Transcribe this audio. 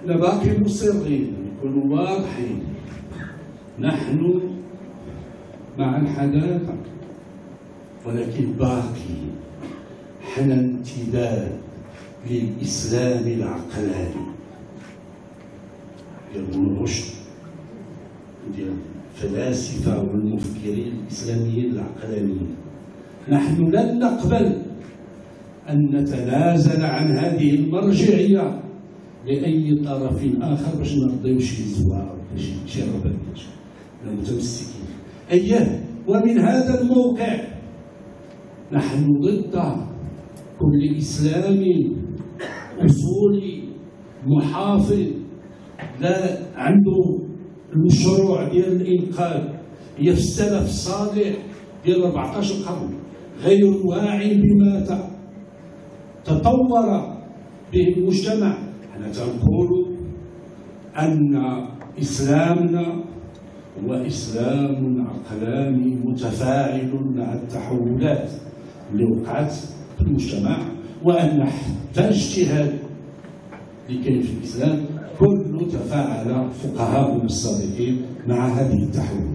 احنا باقي مصرين نكونوا واضحين، نحن مع الحداثة ولكن باقي حنا امتداد للإسلام العقلاني ديال ابن رشد ديال الفلاسفة والمفكرين الإسلاميين العقلانيين. نحن لن نقبل أن نتنازل عن هذه المرجعية لأي طرف آخر باش نرضيو شي زوار ولا شي رغبة. نحن متمسكين أياه. ومن هذا الموقع نحن ضد كل إسلامي أصولي محافظ لا عنده المشروع ديال الإنقاذ هي في السلف الصالح ديال 14 قرن، غير واعي بما تطور به المجتمع. حنا تنقول أن إسلامنا هو إسلام عقلاني متفاعل مع التحولات اللي وقعت في المجتمع، وأن حتى الاجتهاد اللي كاين في الإسلام كله تفاعل فقهاؤنا السابقين مع هذه التحولات.